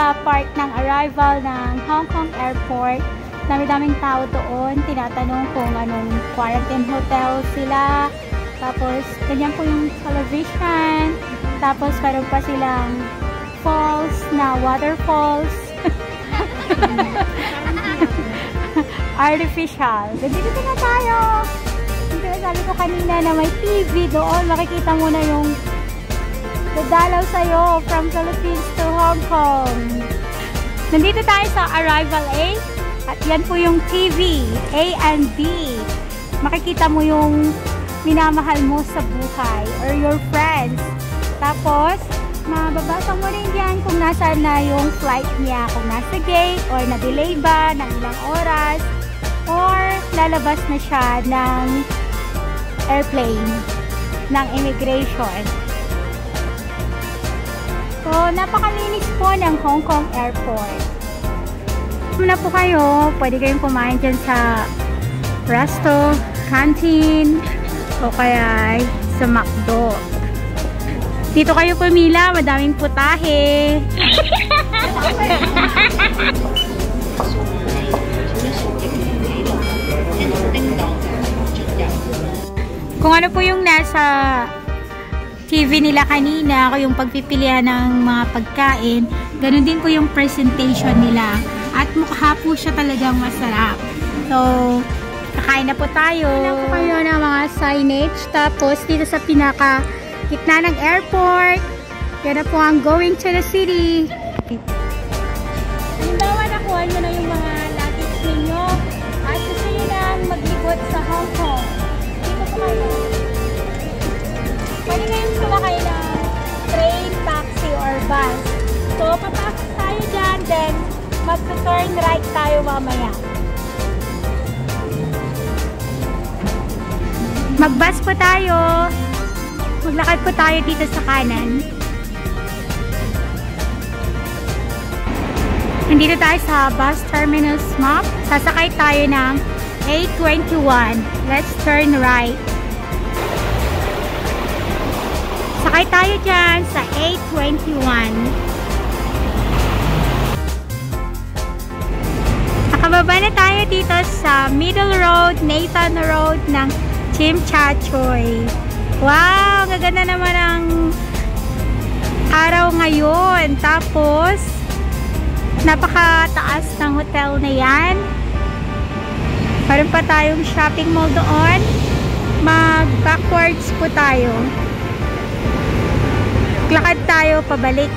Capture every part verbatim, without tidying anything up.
sa park ng arrival ng Hong Kong Airport. Dami-daming tao doon. Tinatanong kung anong quarantine hotel sila. Tapos, ganyan po yung television. Tapos, meron pa silang falls na waterfalls. Artificial. Dito na tayo. Dito na sabi ko kanina na may T V doon. Makikita mo na yung dadalaw sa'yo from Philippines to Hong Kong. Nandito tayo sa Arrival A. At yan po yung T V. A and B. Makikita mo yung minamahal mo sa buhay or your friends. Tapos, mababasa mo rin dyan kung nasaan na yung flight niya. Kung nasa gate or na-delay ba ng ilang oras or lalabas na siya ng airplane, ng immigration. So, napakalinis po ng Hong Kong Airport. Kung na po kayo, pwede kayong kumain dyan sa resto, canteen, o kaya sa McDo. Dito kayo pumila, madaming putahe. Kung ano po yung nasa T V nila kanina, o yung pagpipilian ng mga pagkain, ganun din po yung presentation nila. At mukha po siya talagang masarap. So, kakain na po tayo. Kakain na po kayo ng mga signage. Tapos, dito sa pinaka gitna ng airport, yan na po ang going to the city. Halimbawa, nakuha nyo na yung mga luggage ninyo at gusto nyo lang maglibot sa Hong Kong. Dito po kayo. Pwede kayong sumakay ng train, taxi, or bus. So, papasok tayo dyan, then mag-turn right tayo mamaya. Mag-bus po tayo. Maglakad po tayo dito sa kanan. Nandito tayo sa bus terminus map. Sasakay tayo ng A twenty-one. Let's turn right. Sakay tayo dyan sa A twenty-one. Nakababa na tayo dito sa Middle Road, Nathan Road ng Tsim Sha Tsui. Wow! Ang ganda naman ang araw ngayon. Tapos, napakataas ng hotel na yan. Meron pa tayong shopping mall doon. Mag-backwards po tayo. Lakad tayo pabalik.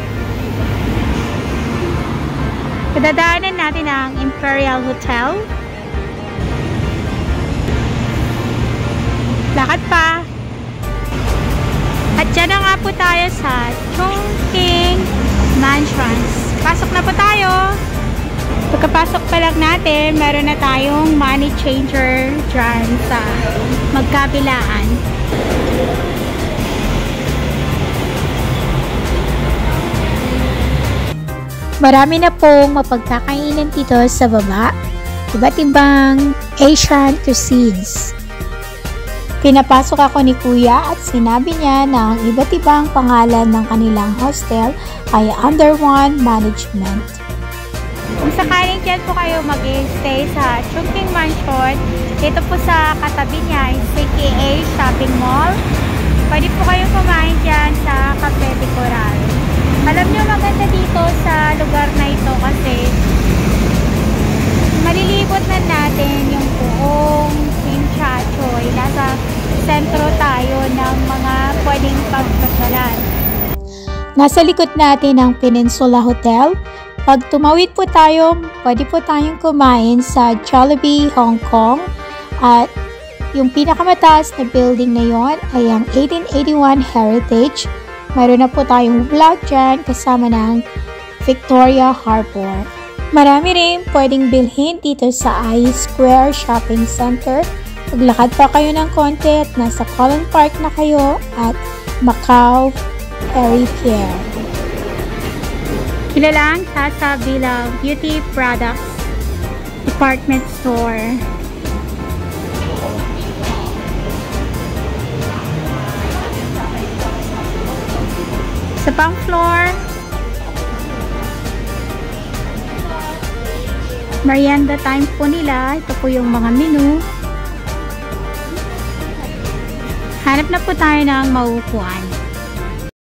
Dadaanan natin ang Imperial Hotel. Lakad pa. At dyan na nga po tayo sa Chongqing Mansions. Pasok na po tayo. Pagkapasok pa lang natin, meron na tayong money changer dyan sa magkabilaan. Marami na pong mapagkakainan dito sa baba. Iba't ibang Asian cuisines. Pinapasok ako ni Kuya at sinabi niya na ang iba't ibang pangalan ng kanilang hostel ay Under One Management. Kung sakaling dyan po kayo mag-stay sa Chongqing Mansion, dito po sa katabi niya ay C K A Shopping Mall. Pwede po kayong kumain dyan sa Cafe de Coral. Alam nyo, maganda dito sa lugar na ito kasi malilibot na natin yung buong Tsim Sha Tsui. Nasa sentro tayo ng mga pwedeng pagpasyalan. Nasa likod natin ang Peninsula Hotel. Pag tumawid po tayo, pwede po tayong kumain sa Jollibee Hong Kong. At yung pinakamataas na building na yon ay ang eighteen eighty-one Heritage. Mayroon na po tayong vlog dyan kasama ng Victoria Harbour. Marami rin pwedeng bilhin dito sa I Square Shopping Center. Paglakad pa kayo ng konti at nasa Colon Park na kayo at Macau Airy Pier. Kilalang Sasa bilang beauty products department store. Sa pang floor, Merienda time po nila. Ito po yung mga menu. Hanap na po tayo ng mauupuan.